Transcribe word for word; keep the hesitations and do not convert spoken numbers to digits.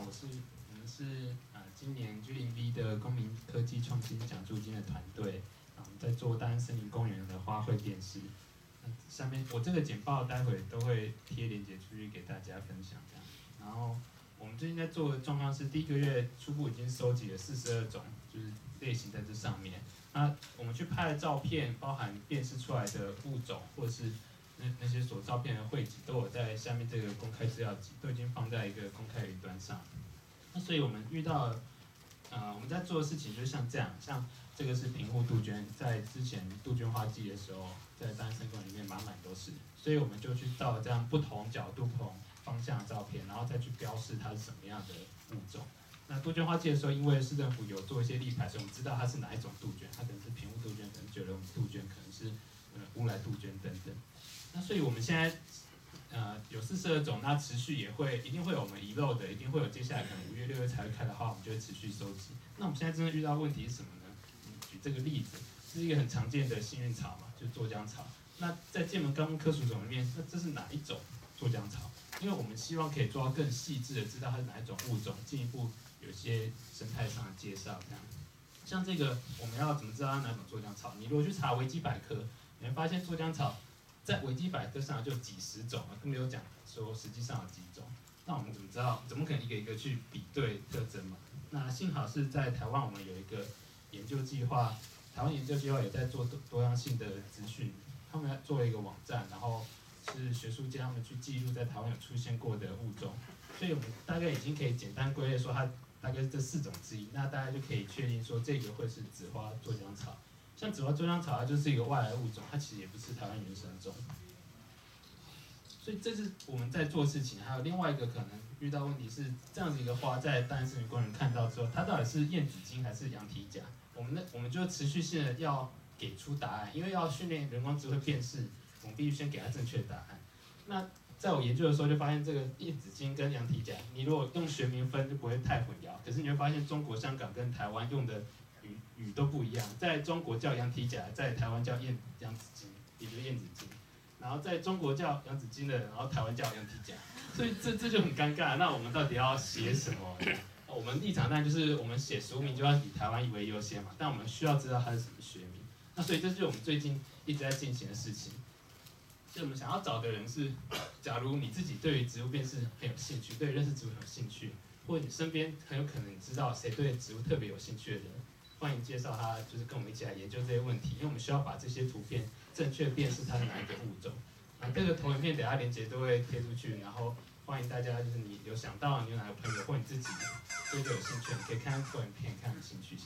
我是我们是呃今年 G 零 V 的公民科技创新奖助金的团队，啊，我们在做大安森林公园的花卉辨识。那下面我这个简报待会都会贴链接出去给大家分享这样。然后我们最近在做的状况是，第一个月初步已经收集了四十二种，就是类型在这上面。那我们去拍的照片，包含辨识出来的物种，或者是那那些所照片的汇集，都有在下面这个公开资料集，都已经放在一个公开云端上。那所以我们遇到，呃，我们在做的事情就像这样，像这个是平户杜鹃，在之前杜鹃花季的时候，在大安森林公园里面满满都是，所以我们就去照这样不同角度、不同方向的照片，然后再去标示它是什么样的物种。那杜鹃花季的时候，因为市政府有做一些立牌，所以我们知道它是哪一种杜鹃，它可能是平户杜鹃，可能九龙杜鹃，可能是呃乌来杜鹃等等。那所以我们现在呃有四十二种，那持续也会一定会有我们遗漏的，一定会有接下来可能五月六月才会开的话，我们就会持续收集。那我们现在真的遇到问题是什么呢？嗯，举这个例子，是一个很常见的幸运草嘛，就是酢浆草。那在界门纲目科属种里面，那这是哪一种酢浆草？因为我们希望可以做到更细致的知道它是哪一种物种，进一步有些生态上的介绍这样。像这个我们要怎么知道它哪种酢浆草？你如果去查维基百科，你会发现酢浆草在维基百科上就几十种了，更没有讲说实际上有几种。那我们怎么知道？怎么可能一个一个去比对特征嘛？那幸好是在台湾，我们有一个研究计划，台湾研究计划也在做多多样性的资讯，他们做了一个网站，然后是学术界他们去记录在台湾有出现过的物种，所以我们大概已经可以简单归类说它大概是这四种之一，那大家就可以确定说这个会是紫花酢浆草。像紫花酢浆草，它就是一个外来物种，它其实也不是台湾原生种。所以这是我们在做事情。还有另外一个可能遇到问题是，这样子一个花在大安森林公园看到之后，它到底是燕子精还是羊蹄甲？我们呢，我们就持续性的要给出答案，因为要训练人工智慧辨识，我们必须先给它正确的答案。那在我研究的时候就发现，这个燕子精跟羊蹄甲，你如果用学名分就不会太混淆。可是你会发现，中国香港跟台湾用的语语都不一样，在中国叫羊蹄甲，在台湾叫燕羊子精，也就是燕子精。然后在中国叫羊子精的，然后台湾叫羊蹄甲，所以这这就很尴尬。那我们到底要写什么？我们立场当然就是我们写俗名就要以台湾为优先嘛，但我们需要知道它是什么学名。那所以这就是我们最近一直在进行的事情。所以我们想要找的人是，假如你自己对于植物辨识很有兴趣，对认识植物很有兴趣，或者你身边很有可能你知道谁对植物特别有兴趣的人，欢迎介绍他，就是跟我们一起来研究这些问题，因为我们需要把这些图片正确辨识它是哪一个物种。那这个投影片等下连结都会贴出去，然后欢迎大家，就是你有想到你有哪个朋友或你自己对这有兴趣，你可以看投影片看有兴趣。